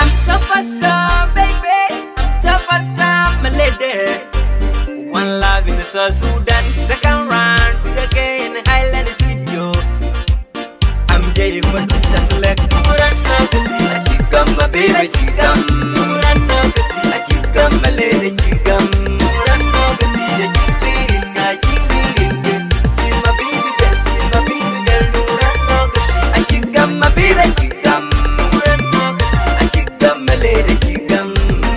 Superstar, baby, superstar, my lady. One love in the South Sudan, second round, put again in Highland Studio. I'm ready for this select. She come, my baby, she come. She come, my lady, she come. She's my baby girl, she's my baby girl. She come, my baby, she come. She come, my lady, she come.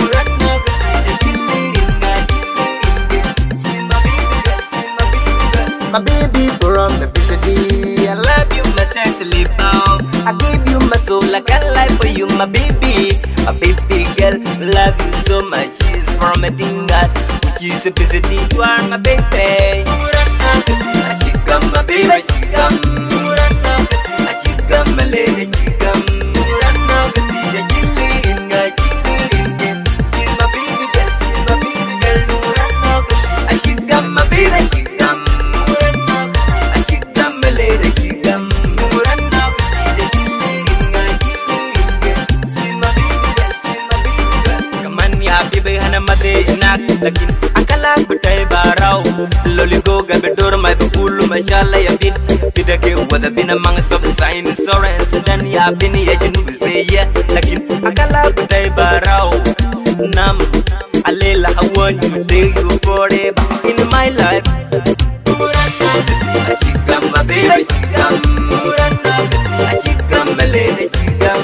My baby from the city, I love you, my sexy bow. I give you my soul, I can lie for you, my baby girl. Love you so much, she's from a dingal, which is a city. You are my baby. She come, my baby, she come. She come, my lady, she come. She's my baby girl, she's my baby girl. She come, my baby, she come. Lakin akala kutai barau loli go gabe dor mai bulu mashallah ya bid bidake wada bina mang sob sign insurance dan ya bini ya jinu ya lakin akala kutai barau nam alela I want you take you forever in my life. She come, my baby, she come. She come, my lady, she come.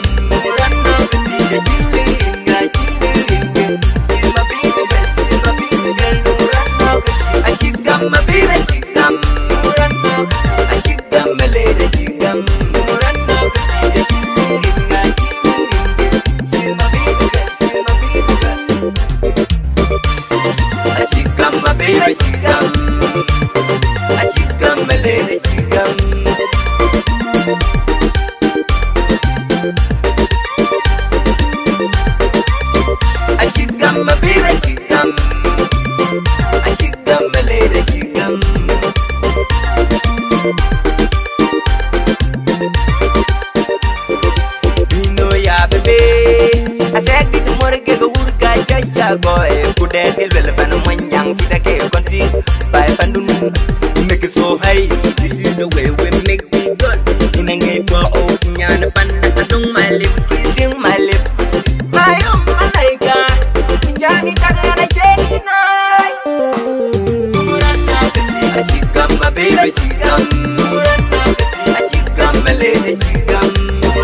My baby, she come. She come, my lady, she come. She's my baby girl, she's my baby girl. She come, my baby, she come. She come, my lady, she come. She come, my baby, she come. She come, my lady, she come. Bino ya bebe, asek di tumor ke urga chacha goe, kude del velvan manyang fida ke konti, bai pandun make it so high. This is the way we make it good. Inenge po o nyana panna tung my lip, kissing my lip. My malaika, jani tagana jeni night. She come, my baby, she come. She come, my lady, she come.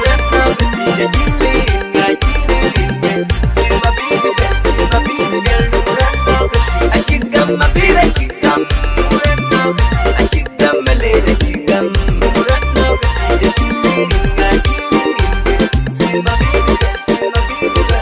She's my baby girl, she's my baby girl. She come, my baby, she come. She come, my lady, she come. She's my baby girl, she's my baby girl.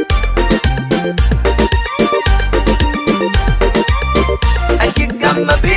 My baby.